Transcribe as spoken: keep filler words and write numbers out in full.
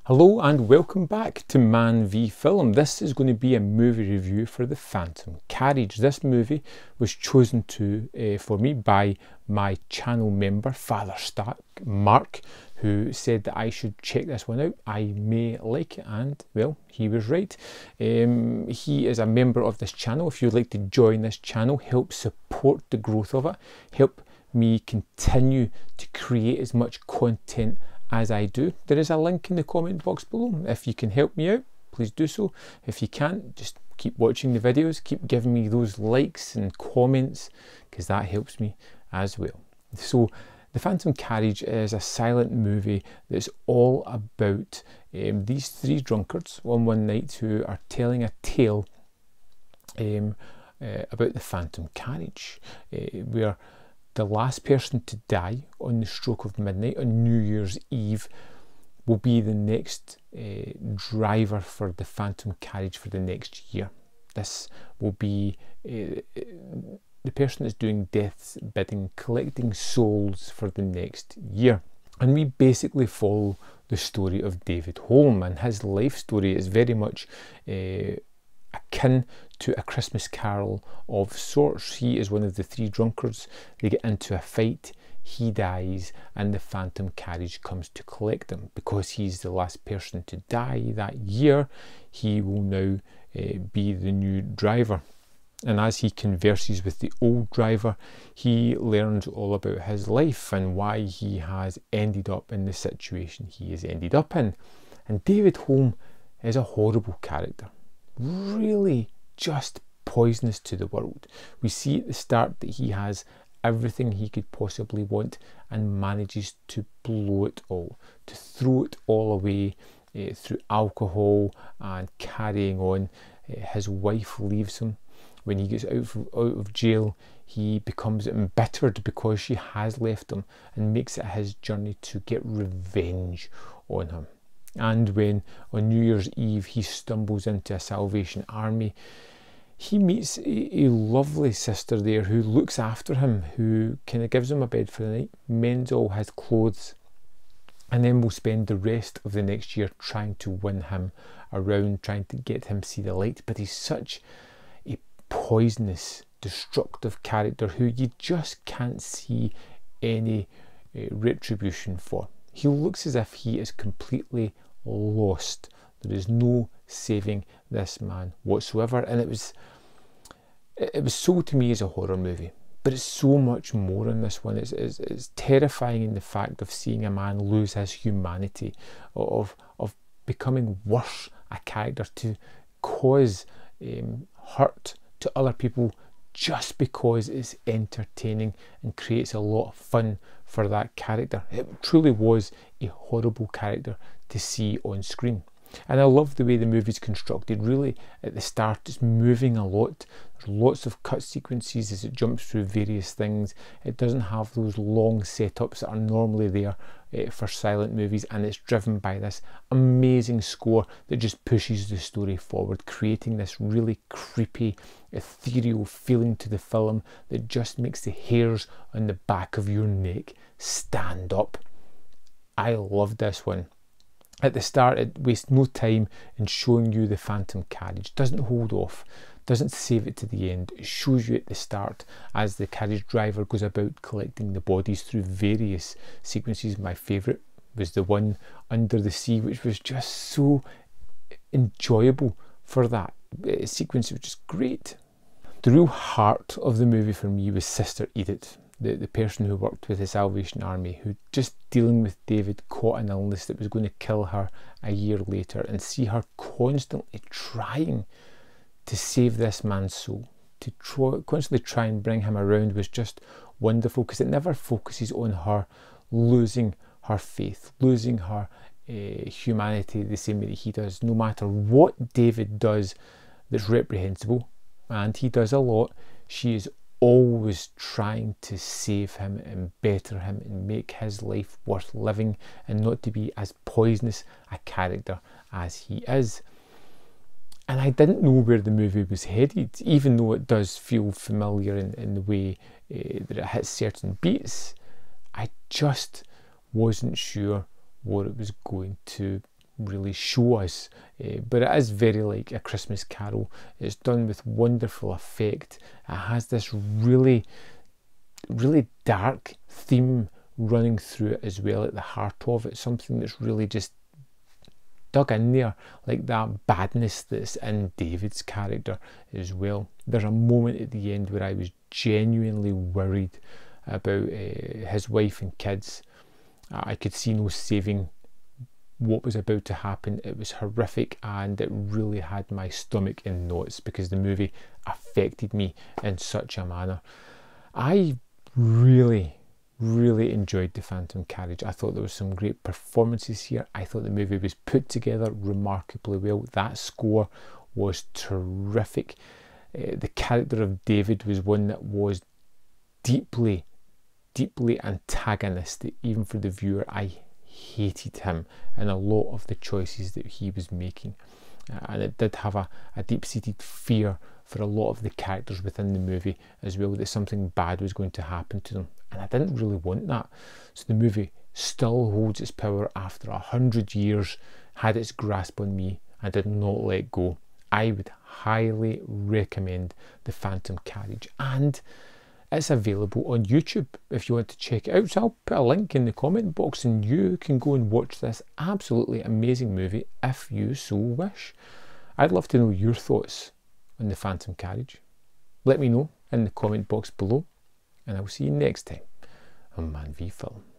Hello and welcome back to Man v Film. This is going to be a movie review for The Phantom Carriage. This movie was chosen to uh, for me by my channel member, Father Stark, Mark, who said that I should check this one out. I may like it, and well, he was right. Um, he is a member of this channel. If you'd like to join this channel, help support the growth of it, help me continue to create as much content as I do, there is a link in the comment box below. If you can help me out, please do so. If you can't, just keep watching the videos, keep giving me those likes and comments, because that helps me as well. So The Phantom Carriage is a silent movie that's all about um, these three drunkards on one night who are telling a tale um, uh, about the Phantom Carriage, uh, where the last person to die on the stroke of midnight on New Year's Eve will be the next uh, driver for the Phantom Carriage for the next year. This will be uh, the person that's doing death's bidding, collecting souls for the next year. And we basically follow the story of David Holm, and his life story is very much uh, akin to A Christmas Carol of sorts. He is one of the three drunkards. They get into a fight, he dies, and the Phantom Carriage comes to collect him. Because he's the last person to die that year, he will now uh, be the new driver. And as he converses with the old driver, he learns all about his life and why he has ended up in the situation he has ended up in. And David Holm is a horrible character. Really just poisonous to the world. We see at the start that he has everything he could possibly want and manages to blow it all, to throw it all away uh, through alcohol and carrying on. Uh, his wife leaves him. When he gets out of, out of jail, he becomes embittered because she has left him and makes it his journey to get revenge on him. And when on New Year's Eve he stumbles into a Salvation Army, he meets a, a lovely sister there who looks after him, who kind of gives him a bed for the night, mends all his clothes, and then will spend the rest of the next year trying to win him around, trying to get him see the light. But he's such a poisonous, destructive character who you just can't see any uh, retribution for. He looks as if he is completely lost. There is no saving this man whatsoever, and it was it was sold to me as a horror movie, but it's so much more in this one. It's, it's, it's terrifying in the fact of seeing a man lose his humanity, of of becoming worse a character, to cause um, hurt to other people just because it's entertaining and creates a lot of fun for that character. It truly was a horrible character to see on screen. And I love the way the movie's constructed. Really, at the start, it's moving a lot. There's lots of cut sequences as it jumps through various things. It doesn't have those long setups that are normally there uh, for silent movies, and it's driven by this amazing score that just pushes the story forward, creating this really creepy, ethereal feeling to the film that just makes the hairs on the back of your neck stand up. I love this one. At the start, it wastes no time in showing you the Phantom Carriage. Doesn't hold off, doesn't save it to the end. It shows you at the start as the carriage driver goes about collecting the bodies through various sequences. My favourite was the one under the sea, which was just so enjoyable for that uh, sequence. It was just great. The real heart of the movie for me was Sister Edith, the, the person who worked with the Salvation Army, who just dealing with David caught an illness that was going to kill her a year later, and see her constantly trying to save this man's soul, to try, constantly try and bring him around, was just wonderful, because it never focuses on her losing her faith, losing her uh, humanity the same way that he does. No matter what David does that's reprehensible, and he does a lot, she is always trying to save him and better him and make his life worth living, and not to be as poisonous a character as he is. And I didn't know where the movie was headed, even though it does feel familiar in, in the way uh, that it hits certain beats. I just wasn't sure what it was going to really show us, uh, but it is very like A Christmas Carol. It's done with wonderful effect. It has this really, really dark theme running through it as well at the heart of it, something that's really just dug in there, like that badness that's in David's character as well. There's a moment at the end where I was genuinely worried about uh, his wife and kids. I could see no saving what was about to happen. It was horrific, and it really had my stomach in knots because the movie affected me in such a manner. I really really enjoyed The Phantom Carriage. I thought there was some great performances here. I thought the movie was put together remarkably well. That score was terrific. Uh, the character of David was one that was deeply, deeply antagonistic. Even for the viewer, I hated him and a lot of the choices that he was making. Uh, and it did have a, a deep-seated fear for a lot of the characters within the movie as well, that something bad was going to happen to them, and I didn't really want that. So the movie still holds its power after a hundred years, had its grasp on me, and did not let go. I would highly recommend The Phantom Carriage, and it's available on YouTube if you want to check it out. So I'll put a link in the comment box and you can go and watch this absolutely amazing movie if you so wish. I'd love to know your thoughts on The Phantom Carriage. Let me know in the comment box below, and I'll see you next time on Man v Film.